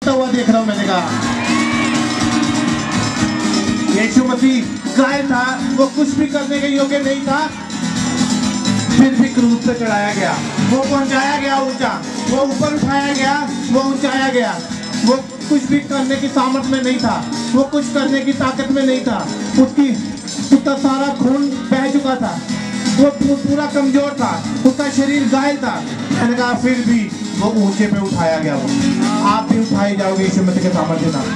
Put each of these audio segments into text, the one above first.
हुआ देख रहा हूं। मैंने कहा यीशु मसीह गाय था, वो कुछ भी करने के योग्य नहीं था, फिर भी क्रूस पे चढ़ाया गया, वो पहुंचाया गया ऊंचा, वो ऊपर उठाया गया, वो ऊंचाया गया। वो कुछ भी करने की सामर्थ में नहीं था, वो कुछ करने की ताकत में नहीं था, उसका सारा खून बह चुका था, वो पूरा कमजोर था, उसका शरीर घायल था। मैंने कहा फिर भी वो ऊंचे पे उठाया गया। वो आप भी उठाए जाओगे यीशु मसीह के सामर्थ्य नाम।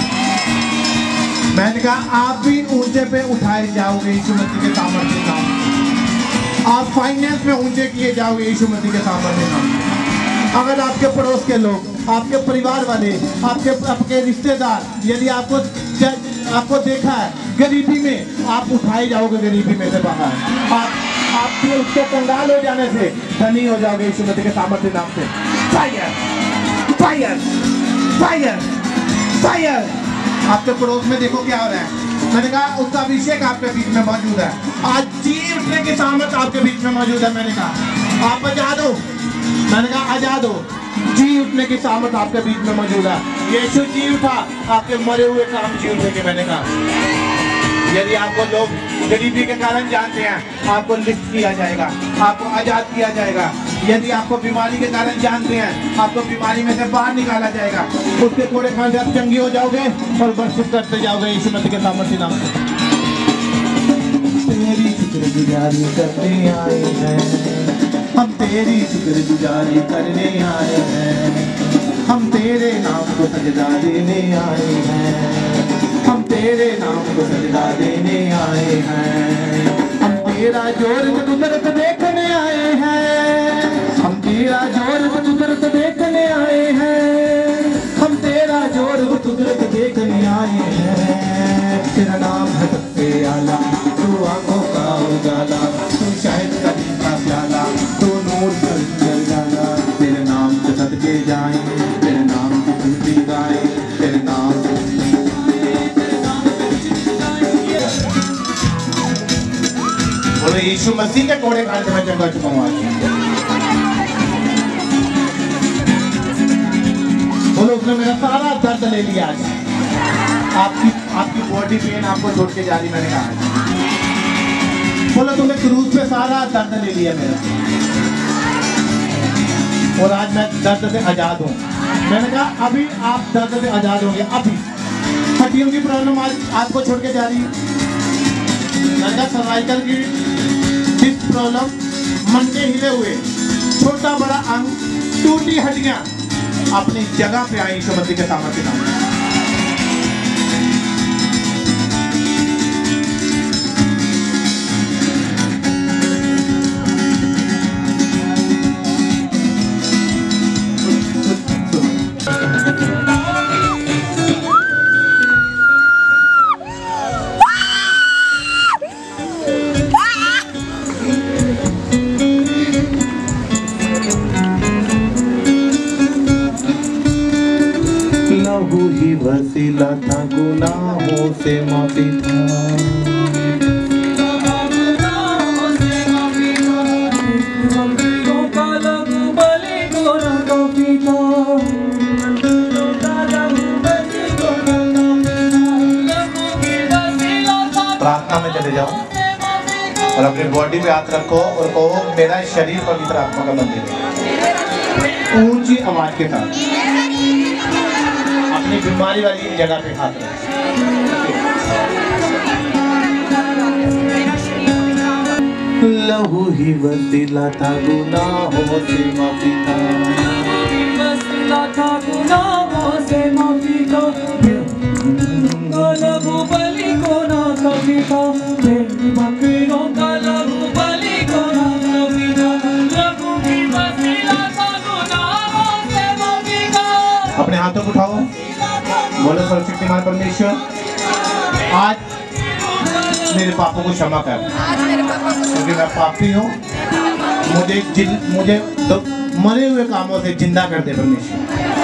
मैंने कहा आप भी ऊंचे पे उठाए जाओगे यीशु मसीह के सामर्थ्य नाम। आप फाइनेंस में ऊंचे किए जाओगे यीशु मसीह के सामर्थ्य नाम। अगर आपके पड़ोस के लोग, आपके परिवार वाले, आपके रिश्तेदार, यदि आपको देखा है गरीबी में, आप उठाए जाओगे गरीबी में से बाहर। आपके उसके कंगाल हो जाने से धनी हो जाओगे यीशु मसीह के सामर्थ्य नाम से। Fire fire fire fire. आपके पड़ोस में देखो क्या हो रहा है। मैंने कहा उसका अभिषेक आपके बीच में मौजूद है। आज जी उठने की सामर्थ्य आपके बीच में मौजूद है। मैंने कहा आप आजाद हो। मैंने कहा आजाद हो। जी उठने की सामर्थ्य आपके बीच में मौजूद है। यीशु जी उठा, आपके मरे हुए काम जी उठेंगे। मैंने कहा यदि आपको लोग गरीबी के कारण जानते हैं, आपको लिफ्ट किया जाएगा, आपको आजाद किया जाएगा। यदि आपको बीमारी के कारण जानते हैं, आपको बीमारी में से बाहर निकाला जाएगा। उसके थोड़े खान से आप चंगी हो जाओगे और वर्शिप करते जाओगे यीशु मसीह के सामर्थ्य नाम से। तेरी शुक्रगुजारी करने आए हैं हम, तेरी शुक्रगुजारी करने आए हैं हम, तेरे नाम को सजदा देने आए हैं हम, तेरे नाम को सजदा देने आए हैं हम, तेरा जोर कुदरत देखने आए हैं हम, तेरा जोर कुदरत देखने आए हैं हम, तेरा जोर कुदरत देखने आए हैं। तेरा नाम है सबसे आला, तू आंखों का उजाला, तू शायद कभी का प्याला, तू नूर पर जल जाना। तेरे नाम को सदके जाए, तेरे नाम की स्तुति गाए, तेरे नाम बोलो यीशु मसीह के कोड़े खाने में चंगा चुका हूँ। बोलो उसने मेरा सारा दर्द ले लिया आज। आपकी बॉडी पेन आपको छोड़ के जा रही। मैंने कहा बोलो तुमने क्रूज पे सारा दर्द ले लिया मेरा, और आज मैं दर्द से आजाद हूँ। मैंने कहा अभी आप दर्द से आजाद होंगे। अभी हड्डियों की प्रॉब्लम आज आपको छोड़ के जा रही है। मैंने कहा सर्वाइकल की डिस्क प्रॉब्लम, मंडे हिले हुए, छोटा बड़ा अंग, टूटी हड्डियां अपनी जगह पे आई यीशु मसीह के सामर्थ्य नाम। वसीला था गुनाहों से माफी था, प्रार्थना में चले जाओ और अपनी बॉडी पे हाथ रखो और कहो मेरा शरीर पवित्र आत्मा का मंदिर है। ऊंची आवाज के साथ अपनी बीमारी वाली जगह पे हाथ रखें। लहू ही वसीला था गुनाहों से माफी था, वसीला था गुनाहों से माफी का, लहू बलि को ना कभी था, मेरी बकरियों का लहू बलि को ना कभी था, लहू ही वसीला था गुनाहों से माफी का। अपने हाथों को उठाओ, बोलो सर्वशक्तिमान परमेश्वर आज मेरे पापों को क्षमा कर, क्योंकि मैं पापी हूँ। मुझे तो मरे हुए कामों से जिंदा कर दे परमेश्वर।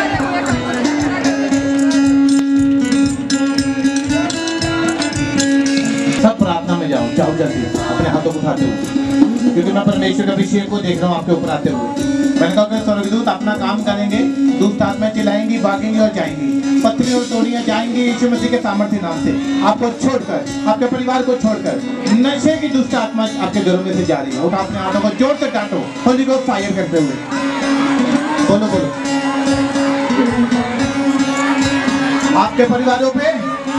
सब प्रार्थना में जाओ जल्दी अपने हाथों को उठाते हुए, क्योंकि मैं परमेश्वर के अभिषेक को देख रहा हूँ आपके ऊपर आते हुए। मैंने कहा स्वर्गदूत अपना काम करेंगे, दुष्ट आत्माएं चिल्लाएंगी, भागेंगी और जाएंगी, पत्नी और तोड़ियां जाएंगी यीशु मसीह के सामर्थ्य नाम से। आपको छोड़कर, आपके परिवार को छोड़कर नशे की दुष्ट आत्मा आपके घरों में से जा रही है। उठा अपने हाथों को जोर से डांटो, होली को फायर करते हुए बोलो बोलो। आपके परिवारों पे,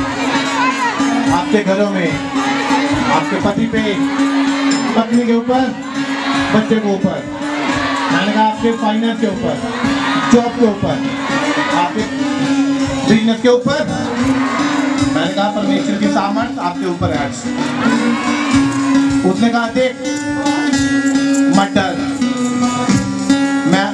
आपके घरों में, आपके पति पे, पत्नी के ऊपर, बच्चे के ऊपर, मैंने कहा आपके फाइनेंस के ऊपर, जॉब के ऊपर, आपके बिजनेस के ऊपर, मैंने कहा परमेश्वर की सामर्थ आपके ऊपर है। उसने कहा देख मटर, मैं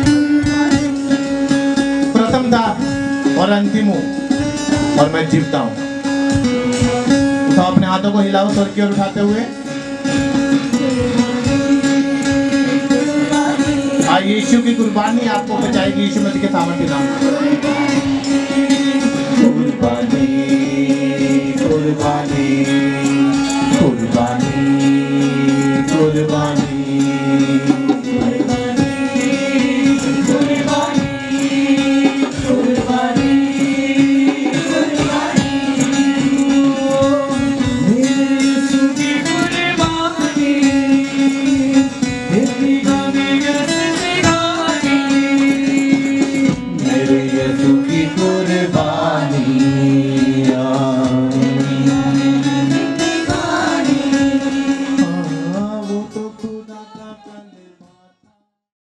प्रथम था और अंतिम हूं और मैं जीवता हूं। तो अपने हाथों को हिलाओ स्वर्ग की ओर उठाते हुए। यीशु की कुर्बानी आपको बचाएगी, यीशु मसीह के सामर्थ्य नाम।